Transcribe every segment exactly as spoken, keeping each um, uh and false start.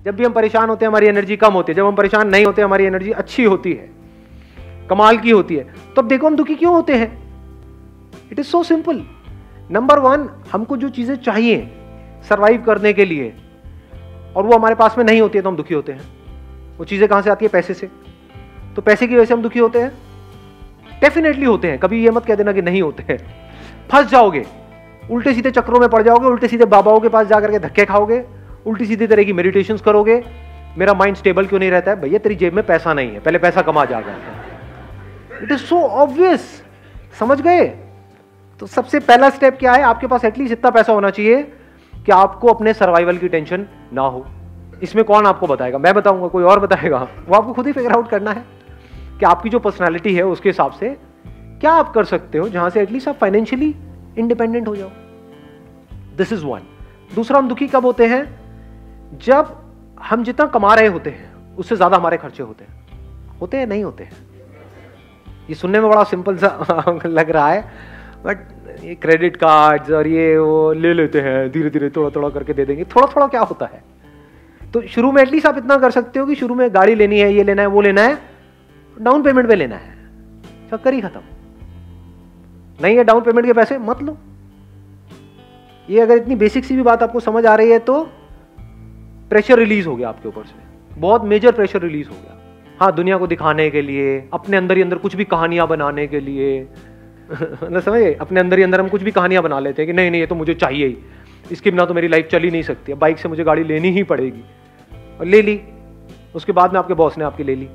जब भी हम परेशान होते हैं हमारी एनर्जी कम होती है, जब हम परेशान नहीं होते हमारी एनर्जी अच्छी होती है, कमाल की होती है। तो अब देखो हम दुखी क्यों होते हैं? It is so simple. Number one, हमको जो चीजें चाहिए सरवाइव करने के लिए और वो हमारे पास में नहीं होती है तो हम दुखी होते हैं। वो चीजें कहां से आती है? पैसे से। तो पैसे की वजह से हम दुखी होते हैं? डेफिनेटली होते हैं। कभी ये मत कह देना कि नहीं होते हैं। फंस जाओगे, उल्टे सीधे चक्रों में पड़ जाओगे, उल्टे सीधे बाबाओं के पास जाकर के धक्के खाओगे, उल्टी सीधी तरह की मेडिटेशंस करोगे। मेरा माइंड स्टेबल क्यों नहीं रहता है? भैया तेरी जेब में पैसा नहीं है, पहले पैसा कमा जाएगा। इट इज सो ऑब्वियस, समझ गए? तो सबसे पहला स्टेप क्या है? आपके पास एटलीस्ट इतना पैसा होना चाहिए कि आपको अपने सर्वाइवल की टेंशन ना हो। इसमें कौन आपको बताएगा? मैं बताऊंगा? कोई और बताएगा? वो आपको खुद ही फिगर आउट करना है कि आपकी जो पर्सनालिटी है उसके हिसाब से क्या आप कर सकते हो जहां से एटलीस्ट आप फाइनेंशियली इंडिपेंडेंट हो जाओ। This is one. दूसरा, हम दुखी कब होते हैं? जब हम जितना कमा रहे होते हैं उससे ज्यादा हमारे खर्चे होते हैं। होते हैं? नहीं होते हैं? ये सुनने में बड़ा सिंपल सा लग रहा है, बट ये क्रेडिट कार्ड्स और ये वो ले लेते हैं, धीरे धीरे थोड़ा थोड़ा करके दे देंगे। थोड़ा थोड़ा क्या होता है? तो शुरू में एटलीस्ट आप इतना कर सकते हो कि शुरू में गाड़ी लेनी है, ये लेना है, वो लेना है, डाउन पेमेंट पे लेना है, चक्कर ही खत्म। नहीं है डाउन पेमेंट के पैसे, मत लो। ये अगर इतनी बेसिक सी भी बात आपको समझ आ रही है तो प्रेशर रिलीज हो गया आपके ऊपर से, बहुत मेजर प्रेशर रिलीज हो गया। हाँ, दुनिया को दिखाने के लिए, अपने अंदर ही अंदर कुछ भी कहानियां बनाने के लिए ना, समझे? अपने अंदर ही अंदर हम कुछ भी कहानियां बना लेते हैं कि नहीं नहीं ये तो मुझे चाहिए ही, इसके बिना तो मेरी लाइफ चल ही नहीं सकती, अब बाइक से मुझे गाड़ी लेनी ही पड़ेगी। और ले ली, उसके बाद में आपके बॉस ने आपकी ले ली।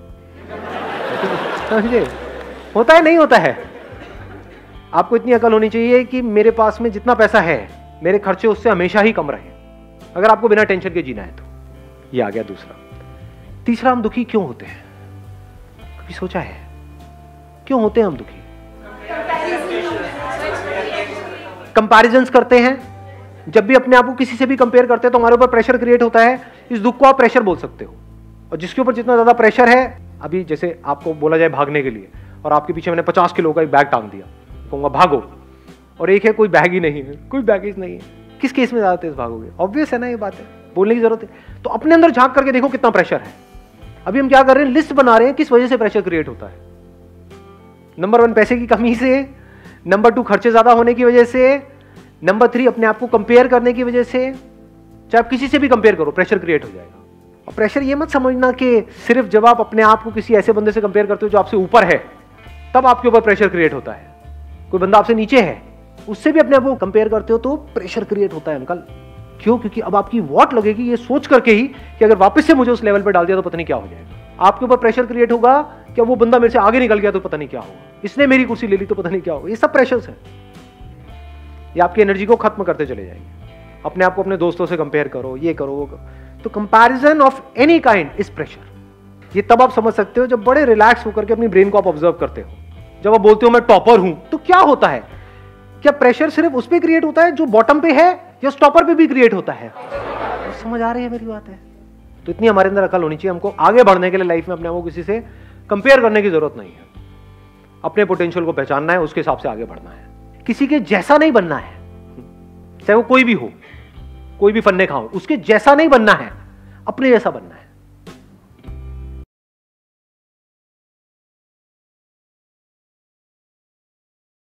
समझे? होता है? नहीं होता है? आपको इतनी अकल होनी चाहिए कि मेरे पास में जितना पैसा है मेरे खर्चे उससे हमेशा ही कम रहे, अगर आपको बिना टेंशन के जीना है तो। ये आ गया दूसरा। तीसरा, हम दुखी क्यों होते हैं? कभी सोचा है क्यों होते हैं हम दुखी? कंपैरिजंस करते हैं। जब भी अपने आप को किसी से भी कंपेयर करते हैं तो हमारे ऊपर प्रेशर क्रिएट होता है। इस दुख को आप प्रेशर बोल सकते हो। और जिसके ऊपर जितना ज्यादा प्रेशर है, अभी जैसे आपको बोला जाए भागने के लिए और आपके पीछे मैंने पचास किलो का एक बैग टांग दिया, कहूंगा भागो, और एक है कोई बैग ही नहीं है, कोई बैगेज नहीं है, किस केस में ज्यादा तेज भागोगे? ऑब्वियस है ना, ये बात है, बोलने की जरूरत है। तो अपने अंदर झांक करके देखो कितना प्रेशर है। अभी हम क्या कर रहे हैं? लिस्ट बना रहे हैं किस वजह से प्रेशर क्रिएट होता है। नंबर वन, पैसे की कमी से। नंबर टू, खर्चे ज्यादा होने की वजह से। नंबर थ्री, अपने आप को कंपेयर करने की वजह से। चाहे आप किसी से भी कंपेयर करो, प्रेशर क्रिएट हो जाएगा। और प्रेशर ये मत समझना कि सिर्फ जब आप अपने आप को किसी ऐसे बंदे से कंपेयर करते हो जो आपसे ऊपर है तब आपके ऊपर प्रेशर क्रिएट होता है। कोई बंदा आपसे नीचे है, उससे भी अपने आप को कंपेयर करते हो तो प्रेशर क्रिएट होता है अंकल। क्यों? क्योंकि अब आपकी वॉट लगेगी ये सोच करके ही कि अगर वापस से मुझे उस लेवल पर डाल दिया तो पता नहीं क्या हो जाएगा। आपके ऊपर प्रेशर क्रिएट होगा कि वो बंदा मेरे से आगे निकल गया तो पता नहीं क्या होगा, इसने मेरी कुर्सी ले ली तो पता नहीं क्या होगा। ये सब प्रेशर्स है, ये आपकी एनर्जी को खत्म करते चले जाएंगे। अपने आप को अपने दोस्तों से कंपेयर करो, ये करो वो करो। तो comparison of any kind is pressure. ये तब आप समझ सकते हो जब बड़े रिलैक्स होकर के अपनी ब्रेन को आप ऑब्जर्व करते हो। जब आप बोलते हो मैं टॉपर हूं, तो क्या होता है? क्या प्रेशर सिर्फ उस पर क्रिएट होता है जो बॉटम पे है, या टॉपर पे भी क्रिएट होता है? तो समझ आ रही है मेरी बात है? तो इतनी हमारे अंदर अकल होनी चाहिए, हमको आगे बढ़ने के लिए लाइफ में अपने आप को किसी से कंपेयर करने की जरूरत नहीं है। अपने पोटेंशियल को पहचानना है, उसके हिसाब से आगे बढ़ना है। किसी के जैसा नहीं बनना है, चाहे वो कोई भी हो, कोई भी फन्ने खाओ, उसके जैसा नहीं बनना है, अपने जैसा बनना है।